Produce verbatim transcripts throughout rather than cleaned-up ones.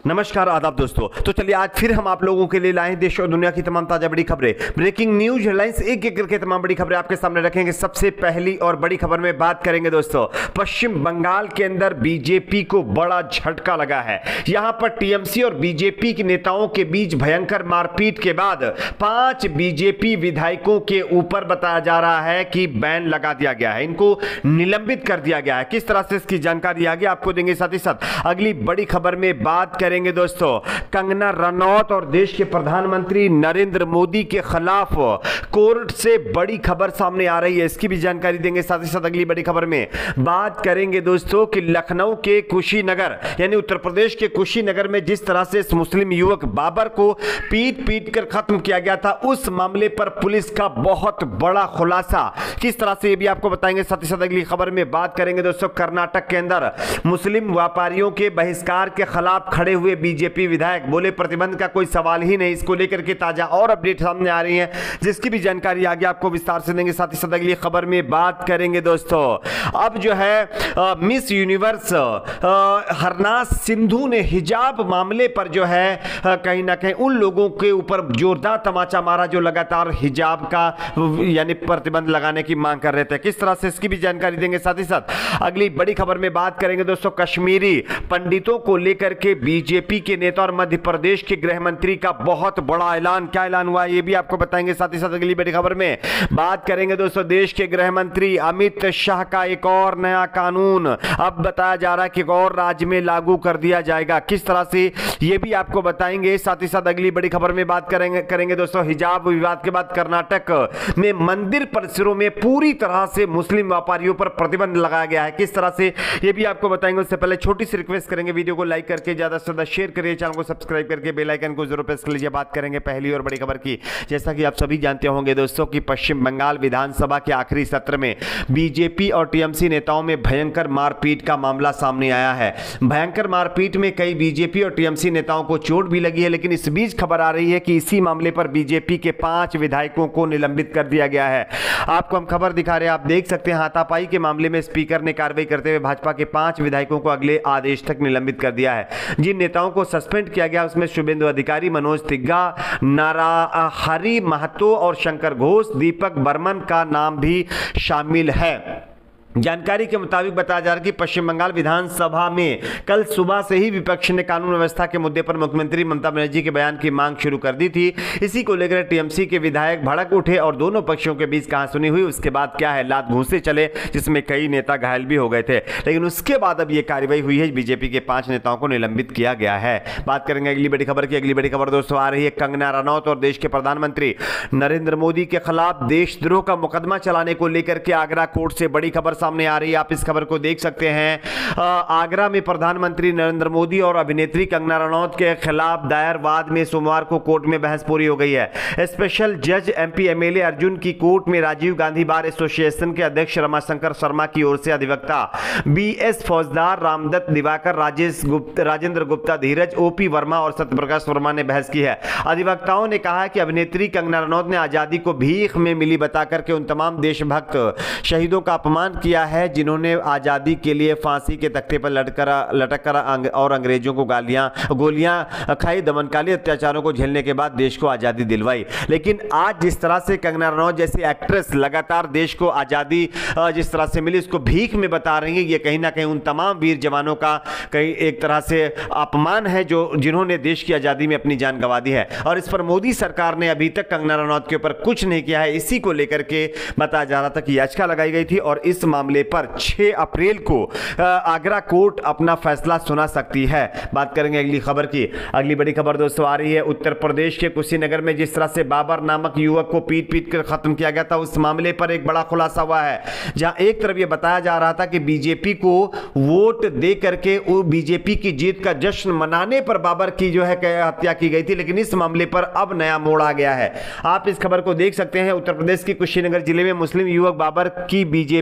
नमस्कार आदाब दोस्तों। तो चलिए आज फिर हम आप लोगों के लिए लाए हैं देश और दुनिया की तमाम ताजा बड़ी खबरें, ब्रेकिंग न्यूज हेडलाइंस, एक एक करके तमाम बड़ी खबरें आपके सामने रखेंगे। सबसे पहली और बड़ी खबर में बात करेंगे दोस्तों, पश्चिम बंगाल के अंदर बीजेपी को बड़ा झटका लगा है। यहां पर टीएमसी और बीजेपी के नेताओं के बीच भयंकर मारपीट के बाद पांच बीजेपी विधायकों के ऊपर बताया जा रहा है कि बैन लगा दिया गया है, इनको निलंबित कर दिया गया है। किस तरह से इसकी जानकारी आगे आपको देंगे। साथ ही साथ अगली बड़ी खबर में बात करेंगे दोस्तों, कंगना रनौत और देश के प्रधानमंत्री नरेंद्र मोदी के खिलाफ कोर्ट से बड़ी खबर सामने आ रही है, इसकी भी जानकारी देंगे। साथ ही साथ अगली बड़ी खबर में बात करेंगे दोस्तों कि लखनऊ के कुशीनगर यानी उत्तर प्रदेश के कुशीनगर में जिस तरह से इस मुस्लिम युवक बाबर को पीट पीट कर खत्म किया गया था, उस मामले पर पुलिस का बहुत बड़ा खुलासा, किस तरह से ये भी आपको बताएंगे। साथ ही साथ अगली खबर में बात करेंगे दोस्तों, कर्नाटक के अंदर मुस्लिम व्यापारियों के बहिष्कार के खिलाफ खड़े हुए बीजेपी विधायक बोले प्रतिबंध का कोई सवाल ही नहीं। इसको लेकर के ताजा और अपडेट सामने आ रही है, जिसकी भी जानकारी आगे आपको विस्तार से देंगे। साथ ही साथ अगली खबर में बात करेंगे दोस्तों, अब जो है आ, मिस यूनिवर्स हरनाज सिंधु ने हिजाब मामले पर जो है आ, कहीं ना कहीं उन लोगों के ऊपर जोरदार तमाचा मारा जो लगातार हिजाब का यानी प्रतिबंध लगाने की मांग कर रहे थे। किस तरह से इसकी भी जानकारी देंगे। साथ ही साथ अगली बड़ी खबर में बात करेंगे दोस्तों, कश्मीरी पंडितों को लेकर के बीजेपी के नेता और मध्य प्रदेश के गृह मंत्री का बहुत बड़ा ऐलान, क्या ऐलान हुआ ये भी आपको बताएंगे। साथ ही साथ अगली बड़ी खबर में बात करेंगे दोस्तों, देश के गृह मंत्री अमित शाह का एक और नया कानून अब बताया जा रहा है कि एक और राज्य में लागू कर दिया जाएगा, किस तरह से ये भी आपको बताएंगे। साथ ही साथ अगली बड़ी खबर में बात करेंगे करेंगे दोस्तों, हिजाब विवाद के बाद कर्नाटक में मंदिर परिसरों में पूरी तरह से मुस्लिम व्यापारियों पर प्रतिबंध लगाया गया है, किस तरह से ये भी आपको बताएंगे। उससे पहले छोटी सी रिक्वेस्ट करेंगे, वीडियो को लाइक करके ज्यादा से ज्यादा शेयर करिए, चैनल को सब्सक्राइब करके बेल आइकन को जरूर प्रेस कर लीजिए। बात करेंगे पहली और बड़ी खबर की। जैसा कि आप सभी जानते होंगे दोस्तों कि पश्चिम बंगाल विधानसभा के आखिरी सत्र में बीजेपी और टीएमसी नेताओं में भयंकर मारपीट का मामला सामने आया है। भयंकर मारपीट में कई बीजेपी और टीएमसी नेताओं को चोट भी लगी है, लेकिन इस बीच खबर आ रही है कि इसी मामले पर बीजेपी के पांच विधायकों को निलंबित कर दिया गया है। आपको हम खबर दिखा रहे हैं, आप देख सकते हैं, हाथापाई के मामले में स्पीकर ने कार्रवाई करते हुए भाजपा के पांच विधायकों को अगले आदेश तक निलंबित कर दिया है। जिन नेताओं को सस्पेंड किया गया उसमें शुभेंदु अधिकारी, मनोज तिग्गा, नाराहरी महतो और शंकर घोष, दीपक बर्मन का नाम भी शामिल है। जानकारी के मुताबिक बताया जा रहा है कि पश्चिम बंगाल विधानसभा में कल सुबह से ही विपक्ष ने कानून व्यवस्था के मुद्दे पर मुख्यमंत्री ममता बनर्जी के बयान की मांग शुरू कर दी थी। इसी को लेकर टीएमसी के विधायक भड़क उठे और दोनों पक्षों के बीच कहासुनी हुई। उसके बाद क्या है, लात घूंसे चले, जिसमें कई नेता घायल भी हो गए थे। लेकिन उसके बाद अब यह कार्रवाई हुई है, बीजेपी के पांच नेताओं को निलंबित किया गया है। बात करेंगे अगली बड़ी खबर की। अगली बड़ी खबर दोस्तों आ रही है, कंगना रनौत और देश के प्रधानमंत्री नरेंद्र मोदी के खिलाफ देशद्रोह का मुकदमा चलाने को लेकर के आगरा कोर्ट से बड़ी खबर सामने आ रही है। आप इस खबर को देख सकते हैं। आगरा में प्रधानमंत्री नरेंद्र मोदी और अभिनेत्री कंगना रनौत के खिलाफ दायर वाद में सोमवार को कोर्ट में बहस पूरी हो गई है। स्पेशल जज एमपी एमएलए अर्जुन की कोर्ट में राजीव गांधी बार एसोसिएशन के अध्यक्ष रमाशंकर शर्मा की ओर से अधिवक्ता B S Faujdar, Ramdatt Diwakar, Rajesh Gupta, Rajendra Gupta, Dheeraj, OP Verma और सत्यप्रकाश वर्मा ने बहस की है। अधिवक्ताओं ने कहा कि अभिनेत्री कंगना रनौत ने आजादी को भीख में मिली बताकर के उन तमाम देशभक्त शहीदों का अपमान किया है जिन्होंने आजादी के लिए फांसी के तख्ते पर लटकर लटकर और अंग्रेजों को गालियां गोलियां खाई, दमनकाली अत्याचारों को झेलने के बाद देश को आजादी दिलवाई। लेकिन आज जिस तरह से कंगना रनौत जैसी एक्ट्रेस लगातार देश को आजादी जिस तरह से मिली उसको भीख में बता रही है, ये कहीं ना कहीं उन तमाम वीर जवानों का कहीं एक तरह से अपमान है जो जिन्होंने देश की आजादी में अपनी जान गंवा दी है। और इस पर मोदी सरकार ने अभी तक कंगना रनौत के ऊपर कुछ नहीं किया है। इसी को लेकर के बताया जा रहा था कि याचिका लगाई गई थी और इस मामले पर छह अप्रैल को आगरा कोर्ट अपना फैसला सुना सकती है। बात करेंगे अगली खबर की। अगली बड़ी खबर दोस्तों आ रही है, उत्तर प्रदेश के कुशीनगर में जिस तरह से बाबर नामक युवक को पीट पीट कर खत्म किया गया था, उस मामले पर एक बड़ा खुलासा हुआ है। जहां एक तरफ यह बताया जा रहा था कि बीजेपी को वोट दे करके वो बीजेपी की जीत का जश्न मनाने पर बाबर की जो है हत्या की गई थी, लेकिन इस मामले पर अब नया मोड़ आ गया है। आप इस खबर को देख सकते हैं। उत्तर प्रदेश के कुशीनगर जिले में मुस्लिम युवक बाबर की बीजेपी की जीत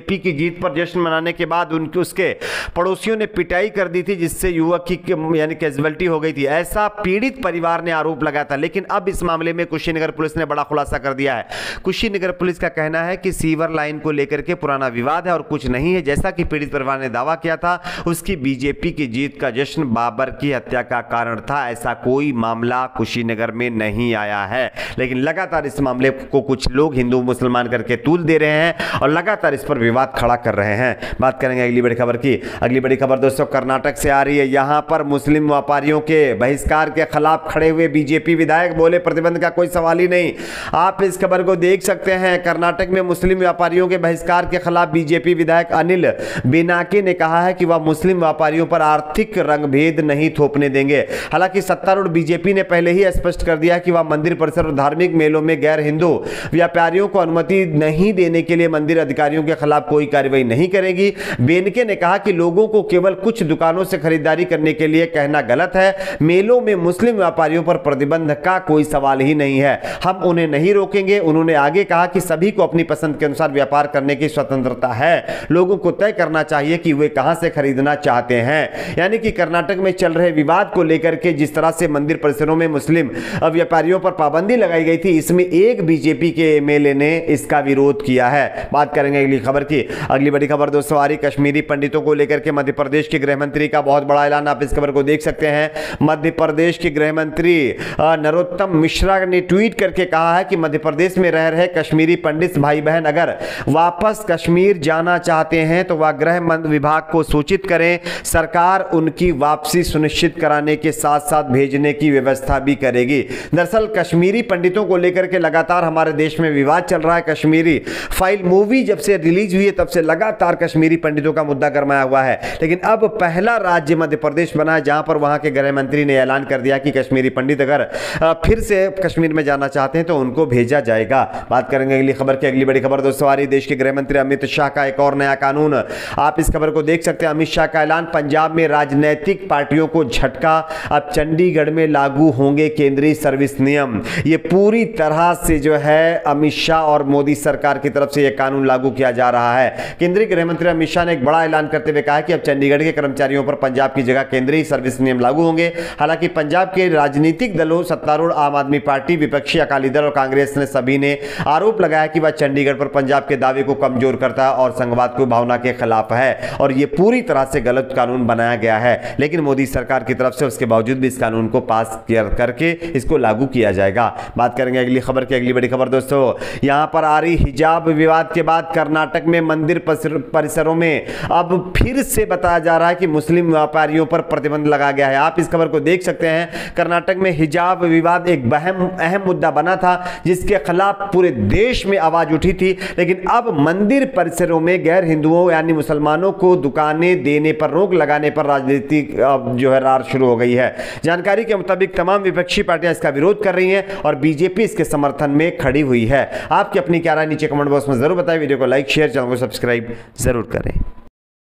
जीत पर जश्न मनाने के बाद उनके उसके पड़ोसियों ने पिटाई कर दी थी, जिससे युवक की यानी कैजुअलिटी हो गई थी, ऐसा पीड़ित परिवार ने आरोप लगाया था। लेकिन अब इस मामले में कुशीनगर पुलिस ने बड़ा खुलासा कर दिया है। कुशीनगर पुलिस का कहना है कि सीवर लाइन को लेकर के पुराना विवाद है और कुछ नहीं है। जैसा कि पीड़ित परिवार ने दावा किया था, उसकी बीजेपी की जीत का जश्न बाबर की हत्या का कारण था। ऐसा कोई मामला कुशीनगर में नहीं आया है, लेकिन लगातार इस मामले को कुछ लोग हिंदू मुसलमान करके तूल दे रहे हैं और लगातार इस पर विवाद खड़ा कर रहे हैं। बात करेंगे अगली बड़ी खबर की। अगली बड़ी खबर दोस्तों कर्नाटक से आ रही है। यहां पर मुस्लिम व्यापारियों के बहिष्कार के खिलाफ खड़े हुए बीजेपी विधायक बोले, प्रतिबंध का कोई सवाल ही नहीं। आप इस खबर को देख सकते हैं। कर्नाटक में मुस्लिम व्यापारियों के बहिष्कार के खिलाफ बीजेपी विधायक अनिल बेनाके ने कहा है कि वह मुस्लिम व्यापारियों पर आर्थिक रंगभेद नहीं थोपने देंगे। हालांकि सत्तारूढ़ बीजेपी ने पहले ही स्पष्ट कर दिया कि वह मंदिर परिसर और धार्मिक मेलों में गैर हिंदू व्यापारियों को अनुमति नहीं देने के लिए मंदिर अधिकारियों के खिलाफ कोई कार्रवाई नहीं करेगी। बेनके ने कहा कि लोगों को केवल कुछ दुकानों से खरीदारी करने के लिए कहना गलत है। मेलों में मुस्लिम व्यापारियों पर प्रतिबंध का कोई सवाल ही नहीं है, हम उन्हें नहीं रोकेंगे। उन्होंने आगे कहा कि सभी को अपनी पसंद के अनुसार व्यापार करने की स्वतंत्रता है, लोगों को तय करना चाहिए कि वे कहां से खरीदना चाहते हैं। यानी कि कर्नाटक में चल रहे विवाद को लेकर के जिस तरह से मंदिर परिसरों में मुस्लिम व्यापारियों पर पाबंदी लगाई गई थी, इसमें एक बीजेपी के एमएलए ने इसका विरोध किया है। बात करेंगे अगली खबर की। अगली बड़ी खबर दोस्तों आ रही कश्मीरी पंडितों को लेकर के मध्य प्रदेश के गृह मंत्री का बहुत बड़ा ऐलान। आप इस खबर को देख सकते हैं। मध्य प्रदेश के गृह मंत्री नरोत्तम मिश्रा ने ट्वीट करके कहा है कि मध्य प्रदेश में रह रहे कश्मीरी पंडित भाई बहन अगर वापस कश्मीर जाना चाहते हैं तो वह गृह विभाग को सूचित करें। सरकार उनकी वापसी सुनिश्चित कराने के साथ साथ भेजने की व्यवस्था भी करेगी। दरअसल कश्मीरी पंडितों को लेकर के लगातार हमारे देश में विवाद चल रहा है। कश्मीरी फाइल मूवी जब से रिलीज हुई है तब से लगातार कश्मीरी पंडितों का मुद्दा गरमाया हुआ है। लेकिन अब पहला राज्य मध्य प्रदेश बना है जहां पर वहां के गृह मंत्री ने ऐलान कर दिया कि कश्मीरी पंडित अगर फिर से कश्मीर में जाना चाहते हैं तो उनको भेजा जाएगा। बात करेंगे अगली खबर की। अगली बड़ी खबर दोस्तों आ रही देश के गृह मंत्री अमित शाह का एक और नया कानून। आप इस खबर को देख सकते हैं। अमित शाह का ऐलान, पंजाब में राजनीतिक पार्टियों को झटका, अब चंडीगढ़ में लागू होंगे केंद्रीय सर्विस नियम। ये पूरी तरह से जो है अमित शाह और मोदी सरकार की तरफ से यह कानून लागू किया जा रहा है। केंद्रीय गृह मंत्री अमित शाह ने एक बड़ा ऐलान करते हुए कहा कि अब चंडीगढ़ के कर्मचारियों पर पंजाब की जगह केंद्रीय सर्विस नियम लागू होंगे। हालांकि पंजाब के राजनीतिक दलों, सत्तारूढ़ आम आदमी पार्टी, विपक्षी अकाली दल और कांग्रेस ने सभी ने आरोप लगाया कि वह चंडीगढ़ पर पंजाब के दावे को कमजोर करता है और संघवाद की भावना के खिलाफ है और यह पूरी तरह से गलत कानून बनाया गया है। लेकिन मोदी सरकार की तरफ से उसके बावजूद भी इस कानून को पास करके इसको लागू किया जाएगा। बात करेंगे अगली खबर की। अगली बड़ी खबर दोस्तों यहां पर आ रही हिजाब विवाद के बाद कर्नाटक में मंदिर परिसरों में अब फिर से बताया जा रहा है कि मुस्लिम व्यापारियों पर प्रतिबंध लगा गया है। आप इस खबर को देख सकते हैं। कर्नाटक में हिजाब विवाद एक अहम अहम मुद्दा बना था जिसके खिलाफ पूरे देश में आवाज उठी थी। लेकिन अब मंदिर परिसरों में गैर हिंदुओं यानी मुसलमानों को दुकानें देने पर रोक लगाने पर राजनीति जो है रार शुरू हो गई है। जानकारी के मुताबिक तमाम विपक्षी पार्टियां इसका विरोध कर रही हैं और बीजेपी इसके समर्थन में खड़ी हुई है। आपकी अपनी क्या राय नीचे कमेंट बॉक्स में जरूर बताएं। वीडियो को लाइक, शेयर, चैनल को सब्सक्राइब जरूर करें।